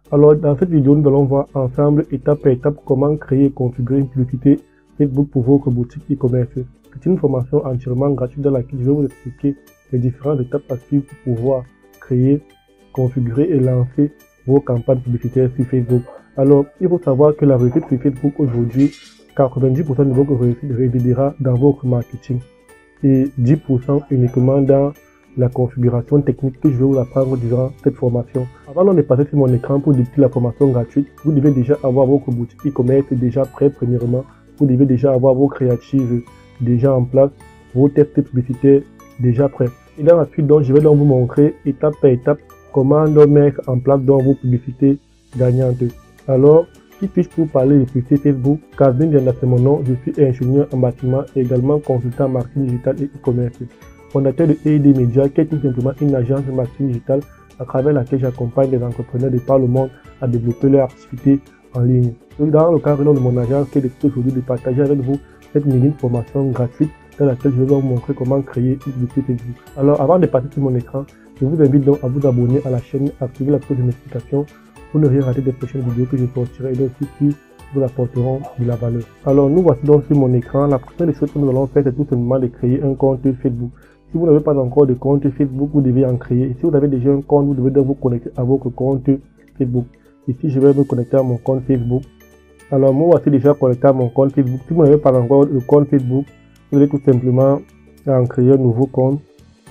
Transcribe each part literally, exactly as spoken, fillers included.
Alors, dans cette vidéo, nous allons voir ensemble, étape par étape, comment créer et configurer une publicité Facebook pour votre boutique e-commerce. C'est une formation entièrement gratuite dans laquelle je vais vous expliquer les différentes étapes à suivre pour pouvoir créer, configurer et lancer vos campagnes publicitaires sur Facebook. Alors, il faut savoir que la réussite sur Facebook aujourd'hui, quatre-vingt-dix pour cent de votre réussite résidera dans votre marketing et dix pour cent uniquement dans la configuration technique que je vais vous apprendre durant cette formation. Avant de passer sur mon écran pour débuter la formation gratuite, vous devez déjà avoir votre boutique e-commerce déjà prêt premièrement. Vous devez déjà avoir vos créatives déjà en place, vos tests publicitaires déjà prêts. Et dans la suite, donc, je vais donc vous montrer étape par étape comment donc mettre en place dans vos publicités gagnantes. Alors, qui puis-je vous parler de publicité Facebook? Kazim Dianda, c'est mon nom, je suis ingénieur en bâtiment et également consultant en marketing digital et e-commerce. Fondateur de E I D Media, qui est tout simplement une agence de marketing digital à travers laquelle j'accompagne des entrepreneurs de par le monde à développer leur activité en ligne. Dans le cadre de mon agence, qui est aujourd'hui de partager avec vous cette mini formation gratuite dans laquelle je vais vous montrer comment créer une publicité Facebook. Alors, avant de passer sur mon écran, je vous invite donc à vous abonner à la chaîne, activer la cloche de notification pour ne rien rater des prochaines vidéos que je sortirai et donc qui vous apporteront de la valeur. Alors, nous voici donc sur mon écran. La première des choses que nous allons faire, c'est tout simplement de créer un compte Facebook. Si vous n'avez pas encore de compte Facebook, vous devez en créer. Et si vous avez déjà un compte, vous devez donc vous connecter à votre compte Facebook. Ici, je vais me connecter à mon compte Facebook. Alors, moi, voici déjà connecté à mon compte Facebook. Si vous n'avez pas encore le compte Facebook, vous allez tout simplement en créer un nouveau compte.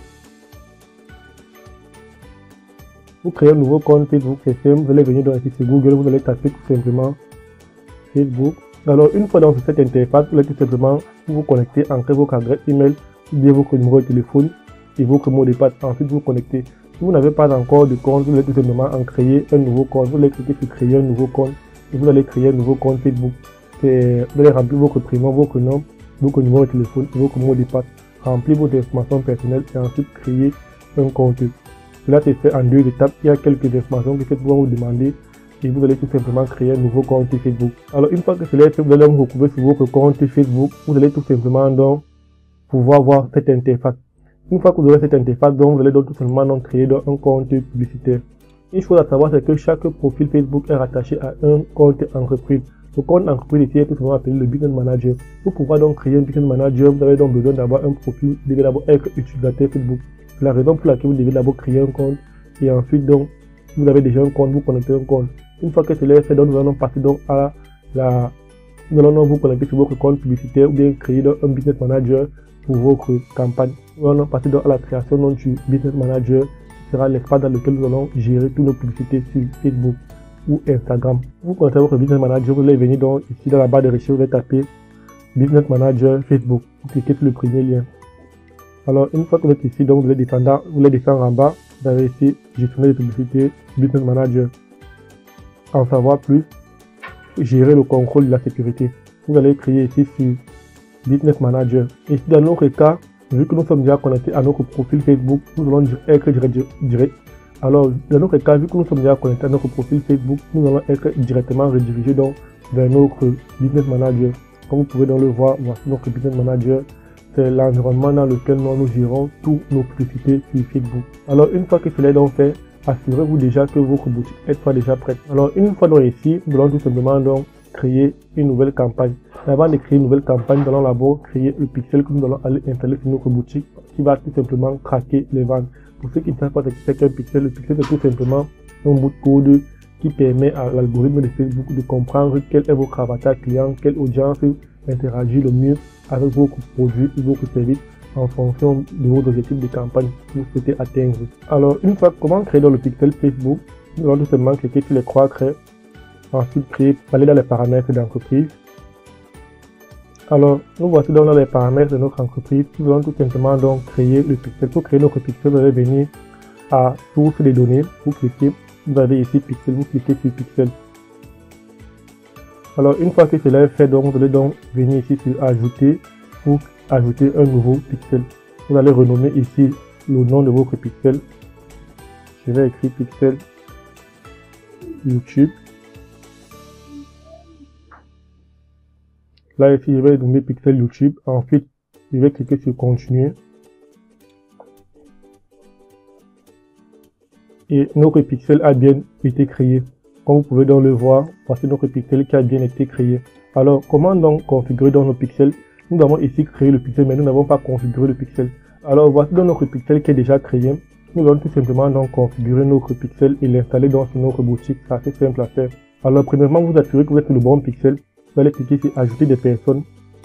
Vous créez un nouveau compte Facebook, c'est simple. Vous allez venir dans ici sur Google, vous allez taper tout simplement Facebook. Alors, une fois dans cette interface, vous allez tout simplement vous connecter, entrer votre adresse email, bien votre numéro de téléphone et votre mot de passe. Ensuite, vous connectez. Si vous n'avez pas encore de compte, vous allez tout simplement en créer un nouveau compte. Vous allez cliquer sur créer un nouveau compte et vous allez créer un nouveau compte Facebook. Vous allez remplir votre prénom, votre nom, votre numéro de téléphone et votre mot de passe. Remplir votre information personnelle et ensuite créer un compte. Cela se fait en deux étapes. Il y a quelques informations que Facebook va vous demander et vous allez tout simplement créer un nouveau compte Facebook. Alors, une fois que cela est fait, vous allez vous retrouver sur votre compte Facebook. Vous allez tout simplement donc pouvoir voir cette interface. Une fois que vous aurez cette interface, donc vous allez donc tout simplement donc créer donc un compte publicitaire. Une chose à savoir, c'est que chaque profil Facebook est rattaché à un compte entreprise. Le compte entreprise ici est tout simplement appelé le Business Manager. Pour pouvoir donc créer un Business Manager, vous avez donc besoin d'avoir un profil, vous devez d'abord être utilisateur Facebook. C'est la raison pour laquelle vous devez d'abord créer un compte et ensuite donc vous avez déjà un compte, vous connectez un compte. Une fois que cela est fait, donc nous allons passer donc à la nous allons donc vous connecter sur votre compte publicitaire ou bien créer donc un Business Manager pour votre campagne. Nous allons passer donc à la création donc du Business Manager, qui sera l'espace dans lequel nous allons gérer toutes nos publicités sur Facebook ou Instagram. Vous connectez votre Business Manager, vous allez venir donc ici dans la barre de recherche, vous allez taper Business Manager Facebook. Vous cliquez sur le premier lien. Alors, une fois que vous êtes ici, donc vous allez descendre, vous allez descendre en bas, vous avez ici gestionnaire de publicité, Business Manager. En savoir plus, gérer le contrôle de la sécurité. Vous allez créer ici sur Business Manager. Ici, dans notre cas, vu que nous sommes déjà connectés à notre profil Facebook, nous allons être direct. Alors, dans notre cas, vu que nous sommes déjà connectés à notre profil Facebook, nous allons être directement redirigés donc vers notre Business Manager. Comme vous pouvez donc le voir, voici notre Business Manager. C'est l'environnement dans lequel nous, nous gérons toutes nos publicités sur Facebook. Alors, une fois que cela est donc fait, assurez-vous déjà que votre boutique est déjà prête. Alors, une fois donc ici, nous allons tout simplement donc créer une nouvelle campagne. Avant de créer une nouvelle campagne, nous allons d'abord créer le pixel que nous allons aller installer sur notre boutique qui va tout simplement craquer les ventes. Pour ceux qui ne savent pas ce que c'est qu'un pixel, le pixel c'est tout simplement un bout de code qui permet à l'algorithme de Facebook de comprendre quel est votre avatar client, quelle audience interagit le mieux avec vos produits et vos services en fonction de vos objectifs de campagne que vous souhaitez atteindre. Alors, une fois, comment créer dans le pixel Facebook? Nous allons tout simplement cliquer sur les trois traits. Ensuite, créer, aller dans les paramètres d'entreprise. Alors, nous voici donc dans les paramètres de notre entreprise. Nous allons tout simplement donc créer le pixel. Pour créer notre pixel, vous allez venir à source des données. Vous cliquez, vous avez ici pixel, vous cliquez sur pixel. Alors, une fois que cela est fait, donc, vous allez donc venir ici sur ajouter pour ajouter un nouveau pixel. Vous allez renommer ici le nom de votre pixel. Je vais écrire pixel YouTube. Là, ici, je vais nommer pixel YouTube. Ensuite, je vais cliquer sur continuer. Et notre pixel a bien été créé. Comme vous pouvez donc le voir, voici notre pixel qui a bien été créé. Alors, comment donc configurer dans nos pixels? Nous avons ici créé le pixel, mais nous n'avons pas configuré le pixel. Alors, voici dans notre pixel qui est déjà créé. Nous allons tout simplement donc configurer notre pixel et l'installer dans notre boutique. C'est assez simple à faire. Alors, premièrement, vous assurez que vous êtes sur le bon pixel. Vous allez cliquer sur ajouter des personnes.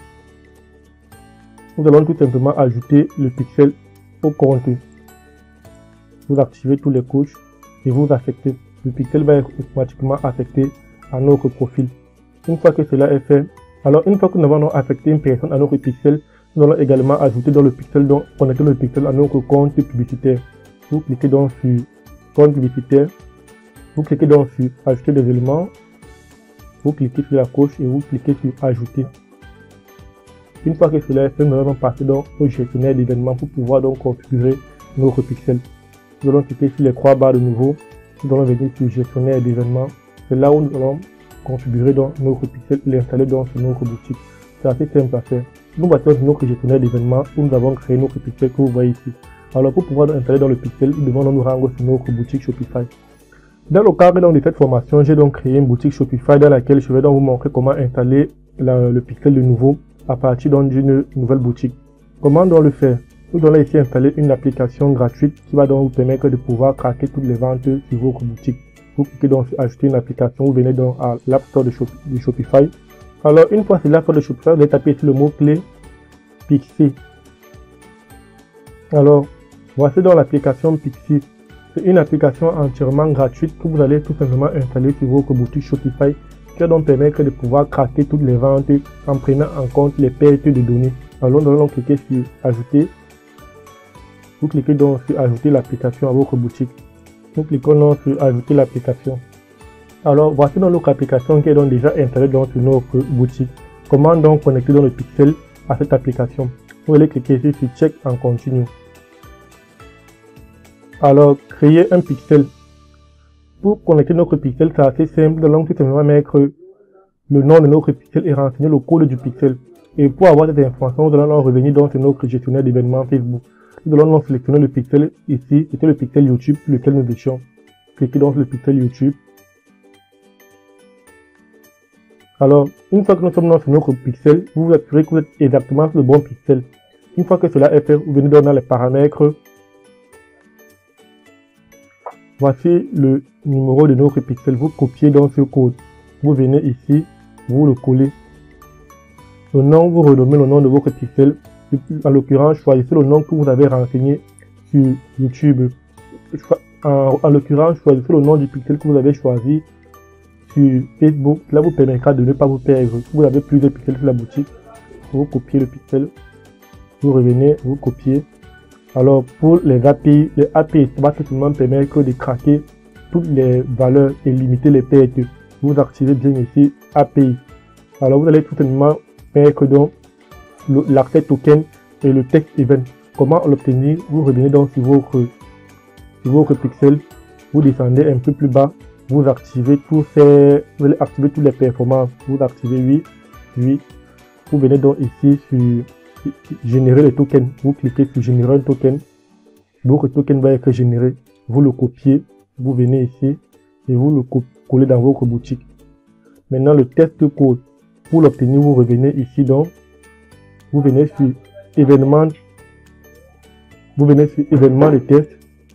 Nous allons tout simplement ajouter le pixel au compte. Vous activez tous les couches et vous affectez. Le pixel va être automatiquement affecté à notre profil. Une fois que cela est fait, alors une fois que nous avons affecté une personne à notre pixel, nous allons également ajouter dans le pixel, donc connecter le pixel à notre compte publicitaire. Vous cliquez donc sur compte publicitaire, vous cliquez donc sur ajouter des éléments, vous cliquez sur la coche et vous cliquez sur ajouter. Une fois que cela est fait, nous allons passer donc au gestionnaire d'événements pour pouvoir donc configurer notre pixel. Nous allons cliquer sur les trois barres de nouveau, nous allons venir sur gestionnaire d'événements. C'est là où nous allons configurer donc notre pixel et l'installer dans notre boutique. C'est assez simple à faire. Nous voici dans notre gestionnaire d'événements où nous avons créé notre pixel que vous voyez ici. Alors pour pouvoir installer dans le pixel, nous devons nous rendre sur notre boutique Shopify. Dans le cadre donc de cette formation, j'ai donc créé une boutique Shopify dans laquelle je vais donc vous montrer comment installer la, le pixel de nouveau à partir d'une nouvelle boutique. Comment donc le faire? Nous allons ici installer une application gratuite qui va donc vous permettre de pouvoir traquer toutes les ventes sur votre boutique. Vous cliquez donc sur ajouter une application, vous venez donc à l'App Store de, Shop, de Shopify. Alors une fois sur l'App Store de Shopify, vous allez taper ici le mot-clé Pixie. Alors voici donc l'application Pixie. C'est une application entièrement gratuite que vous allez tout simplement installer sur votre boutique Shopify qui va donc permettre de pouvoir traquer toutes les ventes en prenant en compte les pertes de données. Alors nous allons cliquer sur ajouter. Vous cliquez donc sur ajouter l'application à votre boutique. Nous cliquons donc sur ajouter l'application. Alors voici donc notre application qui est donc déjà installée dans sur notre boutique. Comment donc connecter dans le pixel à cette application? Vous allez cliquer ici sur check en continu. Alors créer un pixel. Pour connecter notre pixel, c'est assez simple. Nous allons tout simplement mettre le nom de notre pixel et renseigner le code du pixel. Et pour avoir cette information, nous allons revenir dans notre gestionnaire d'événements Facebook. Nous allons donc sélectionner le pixel ici, c'était le pixel YouTube lequel nous étions. Cliquez donc sur le pixel YouTube. Alors, une fois que nous sommes dans notre pixel, vous vous assurez que vous êtes exactement sur le bon pixel. Une fois que cela est fait, vous venez donc dans les paramètres. Voici le numéro de notre pixel. Vous copiez donc ce code. Vous venez ici, vous le collez. Le nom, vous renommez le nom de votre pixel. En l'occurrence, choisissez le nom que vous avez renseigné sur YouTube. En, en l'occurrence, choisissez le nom du pixel que vous avez choisi sur Facebook. Cela vous permettra de ne pas vous perdre. Si vous avez plusieurs pixels sur la boutique, vous copiez le pixel, vous revenez, vous copiez. Alors pour les A P I, les A P I, ça va tout simplement permettre de craquer toutes les valeurs et limiter les pertes. Vous activez bien ici A P I. Alors vous allez tout simplement mettre donc l'accès token et le text event. Comment l'obtenir? Vous revenez donc sur votre, sur votre pixel, vous descendez un peu plus bas, vous activez tous ces, vous allez activer toutes les performances, vous activez oui, oui, vous venez donc ici sur générer les tokens, vous cliquez sur générer un token, votre token va être généré, vous le copiez, vous venez ici et vous le collez dans votre boutique. Maintenant le test code, pour l'obtenir vous revenez ici donc, vous venez sur événement, vous venez sur événement de test.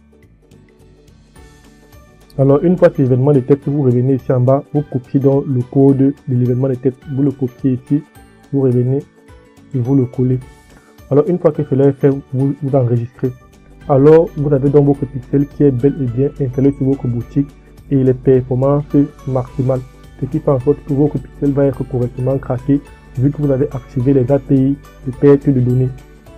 Alors une fois sur événement de test, vous revenez ici en bas, vous copiez donc le code de l'événement de test, vous le copiez ici, vous revenez et vous le collez. Alors une fois que cela est fait, vous vous enregistrez. Alors vous avez donc votre pixel qui est bel et bien installé sur votre boutique et les performances maximales, ce qui fait en sorte que votre pixel va être correctement craqué vu que vous avez activé les A P I de perte de données.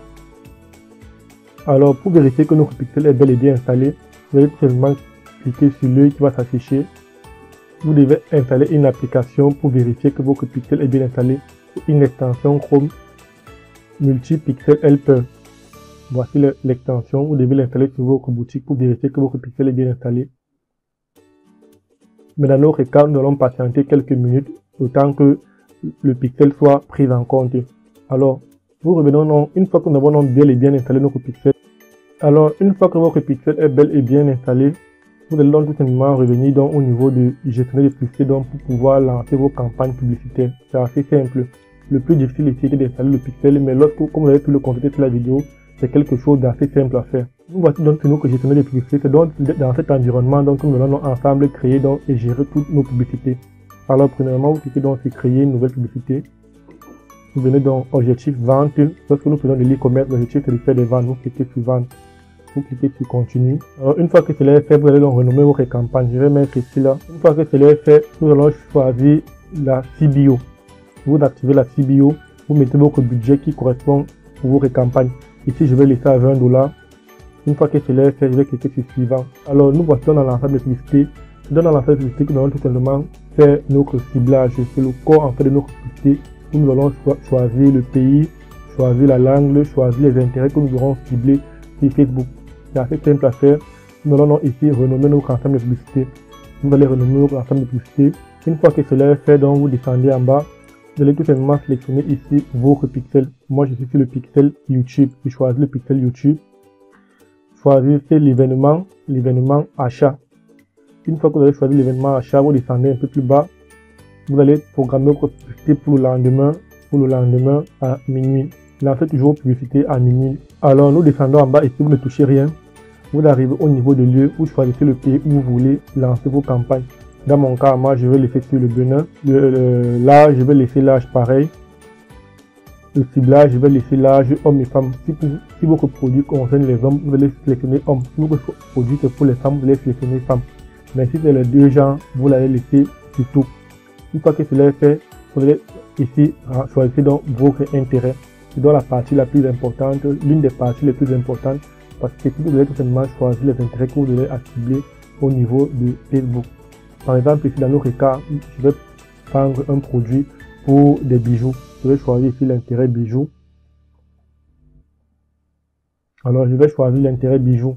Alors pour vérifier que notre pixel est bel et bien installé, vous allez tout simplement cliquer sur l'œil qui va s'afficher. Vous devez installer une application pour vérifier que votre pixel est bien installé. Une extension Chrome Multi-Pixel Helper. Voici l'extension, vous devez l'installer sur votre boutique pour vérifier que votre pixel est bien installé. Mais dans notre cas, nous allons patienter quelques minutes autant que le pixel soit pris en compte. Alors, vous revenons une fois que nous avons bel et bien installé notre pixel. Alors, une fois que votre pixel est bel et bien installé, Vous allez donc tout simplement revenir donc au niveau de gestionnaire de publicité donc pour pouvoir lancer vos campagnes publicitaires. C'est assez simple. Le plus difficile ici est d'installer le pixel, mais lorsque, comme vous avez pu le constater sur la vidéo, c'est quelque chose d'assez simple à faire. Nous voici donc sur notre gestionnaire de publicité. C'est donc dans cet environnement donc nous allons ensemble créer donc et gérer toutes nos publicités. Alors premièrement, vous cliquez donc sur créer une nouvelle publicité. Vous venez dans objectif vente. Lorsque nous faisons de l'e-commerce, l'objectif c'est de faire des ventes. Vous cliquez sur vente. Vous cliquez sur continue. Alors une fois que cela est fait, vous allez donc renommer votre campagne. Je vais mettre ici là. Une fois que cela est fait, nous allons choisir la C B O. Vous activez la C B O. Vous mettez votre budget qui correspond pour votre campagne. Ici, je vais laisser à vingt dollars. Une fois que cela est fait, je vais cliquer sur suivant. Alors nous voici dans l'ensemble de publicité. Dans l'ensemble de publicité, nous allons tout simplement faire notre ciblage. C'est le corps en fait de notre publicité. Nous allons cho choisir le pays, choisir la langue, choisir les intérêts que nous aurons ciblés sur Facebook. C'est assez simple à faire. Nous allons ici renommer notre ensemble de publicité. Vous allez renommer notre ensemble de publicité. Une fois que cela est fait, donc vous descendez en bas. Vous allez tout simplement sélectionner ici votre pixel. Moi, je suis sur le pixel YouTube. Je choisis le pixel YouTube. Choisissez l'événement, l'événement achat. Une fois que vous avez choisi l'événement achat, vous descendez un peu plus bas. Vous allez programmer votre publicité pour le lendemain, pour le lendemain à minuit. Lancez toujours publicité à minuit. Alors, nous descendons en bas et si vous ne touchez rien, vous arrivez au niveau de lieu, vous choisissez le pays où vous voulez lancer vos campagnes. Dans mon cas, moi, je vais laisser sur le Bénin. Le, le, là, je vais laisser l'âge pareil. Le ciblage, je vais laisser l'âge hommes et femmes. Si, si votre produit concerne les hommes, vous allez sélectionner hommes. Si votre produit c'est pour les femmes, vous allez sélectionner femmes. Mais si c'est les deux genres, vous l'allez laisser sur tout. Une fois que cela est fait, vous allez ici choisir donc votre intérêt. C'est donc la partie la plus importante, l'une des parties les plus importantes, parce que vous allez tout simplement choisir les intérêts que vous allez cibler au niveau de Facebook. Par exemple, ici dans notre cas, je vais prendre un produit pour des bijoux. Je vais choisir ici l'intérêt bijoux. Alors, je vais choisir l'intérêt bijoux.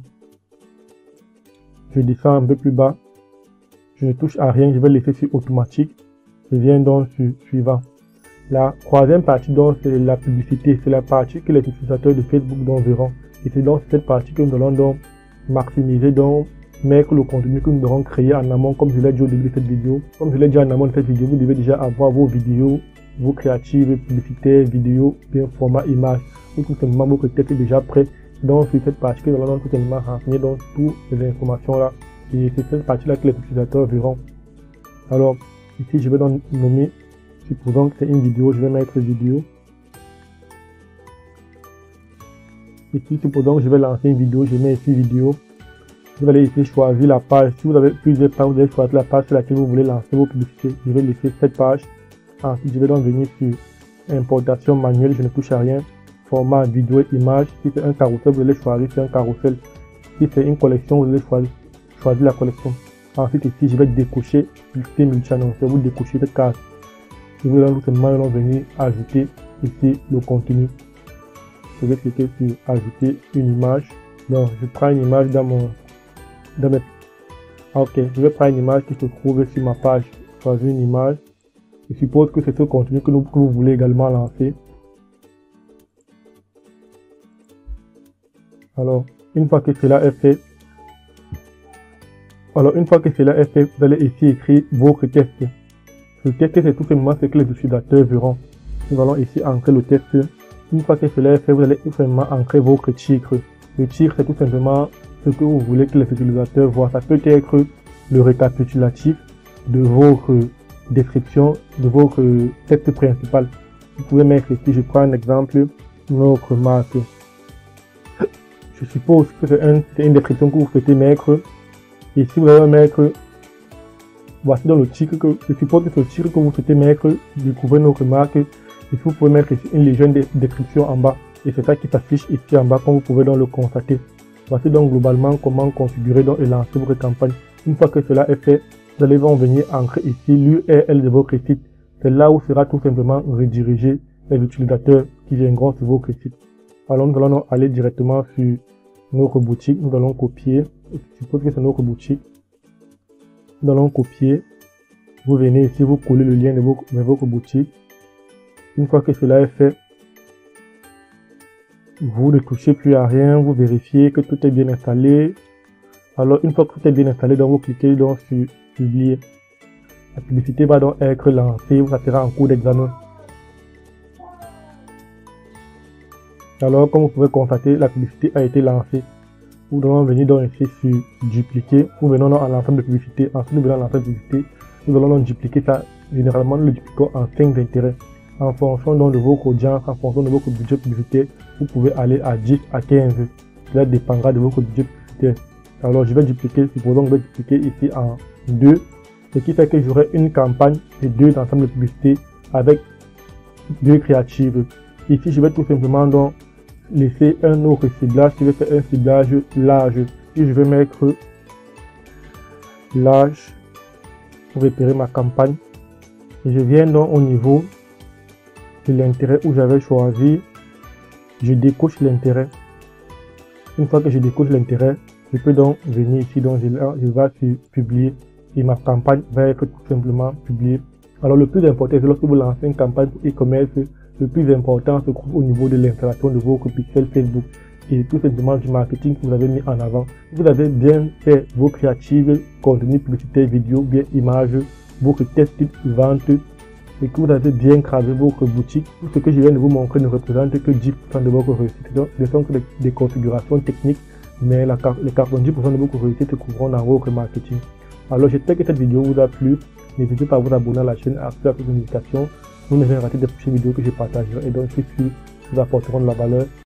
Je descends un peu plus bas. Je ne touche à rien. Je vais laisser sur automatique. Je viens donc sur suivant. La troisième partie, donc, c'est la publicité. C'est la partie que les utilisateurs de Facebook donc verront. Et c'est donc cette partie que nous allons donc maximiser, donc mettre le contenu que nous devrons créer en amont, comme je l'ai dit au début de cette vidéo. Comme je l'ai dit en amont de cette vidéo, vous devez déjà avoir vos vidéos, vos créatives, publicitaires, vidéos, bien format image. Ou tout simplement votre texte est déjà prêt. Donc sur cette partie que nous allons tout simplement renseigner donc toutes ces informations là. Et c'est cette partie là que les utilisateurs verront. Alors ici je vais donc nommer, supposons que c'est une vidéo, je vais mettre vidéo. Ici supposons que je vais lancer une vidéo, je mets ici vidéo. Vous allez ici choisir la page. Si vous avez plusieurs pages, vous allez choisir la page sur laquelle vous voulez lancer vos publicités. Je vais laisser cette page. Ensuite, je vais donc venir sur importation manuelle, je ne touche à rien. Format vidéo et image. Si c'est un carrousel, vous allez choisir c'est un carrousel. Si c'est une collection, vous allez choisir, choisir la collection. Ensuite, ici, je vais décocher publicité multi-annonceur. Vous décochez cette case. Je vais donc tout simplement venir ajouter ici le contenu. Je vais cliquer sur ajouter une image. Donc, je prends une image dans mon Dans mes... Ok, je vais prendre une image qui se trouve sur ma page. Choisir une image. Je suppose que c'est ce contenu que, nous, que vous voulez également lancer. Alors, une fois que cela est fait, alors une fois que cela est fait, vous allez ici écrire votre texte. Le texte, c'est tout simplement ce que les utilisateurs verront. Nous allons ici ancrer le texte. Une fois que cela est fait, vous allez tout simplement ancrer votre titre. Le titre, c'est tout simplement ce que vous voulez que les utilisateurs voient. Ça peut être le récapitulatif de votre description, de votre texte principal. Vous pouvez mettre ici, je prends un exemple, notre marque. Je suppose que c'est un, une description que vous souhaitez mettre. Et si vous allez mettre, voici dans le titre que, je suppose que c'est le titre que vous souhaitez mettre, découvrez notre marque. Et si vous pouvez mettre ici une légende de description en bas. Et c'est ça qui s'affiche ici en bas, comme vous pouvez donc le constater. Voici donc globalement comment configurer donc et lancer votre campagne. Une fois que cela est fait, vous allez donc venir ancrer ici l'U R L de votre site. C'est là où sera tout simplement redirigé les utilisateurs qui viendront sur votre site. Alors nous allons aller directement sur notre boutique. Nous allons copier. Je suppose que c'est notre boutique. Nous allons copier. Vous venez ici, vous collez le lien de votre, de votre boutique. Une fois que cela est fait, vous ne touchez plus à rien, vous vérifiez que tout est bien installé. Alors, une fois que tout est bien installé, donc vous cliquez donc sur publier. La publicité va donc être lancée, ça sera en cours d'examen. Alors, comme vous pouvez constater, la publicité a été lancée. Nous devons venir donc ici sur dupliquer. Nous venons dans l'ensemble de publicité. Ensuite, nous venons dans l'ensemble de publicité. Nous allons donc dupliquer ça. Généralement, nous le dupliquons en cinq intérêts. En fonction donc de votre audience, en fonction de votre budget publicitaire, vous pouvez aller à dix à quinze. Cela dépendra de votre budget publicitaire. Alors, je vais dupliquer, supposons que je vais dupliquer ici en deux. Ce qui fait que j'aurai une campagne et deux ensembles de publicité avec deux créatives. Ici, je vais tout simplement donc laisser un autre ciblage. Je vais faire un ciblage large. Et je vais mettre large pour repérer ma campagne. Et je viens donc au niveau de l'intérêt où j'avais choisi. Je décoche l'intérêt. Une fois que je décoche l'intérêt, je peux donc venir ici. Donc je, je vais sur publier. Et ma campagne va être tout simplement publiée. Alors le plus important, c'est lorsque vous lancez une campagne pour e-commerce, le plus important se trouve au niveau de l'installation de votre pixel Facebook et tout simplement du marketing que vous avez mis en avant. Vous avez bien fait vos créatives, contenu publicitaire, vidéo, bien images, votre test de vente et que vous avez bien gravé votre boutique. Tout ce que je viens de vous montrer ne représente que dix pour cent de votre réussite. Donc, ce ne sont que des, des configurations techniques, mais la, les quatre-vingt-dix pour cent de votre réussite se trouveront dans votre marketing. Alors j'espère que cette vidéo vous a plu. N'hésitez pas à vous abonner à la chaîne et à activer les notifications. Vous ne jamais rater des prochaines vidéos que je partagerai et donc je suis sûr que vous apporteront de la valeur.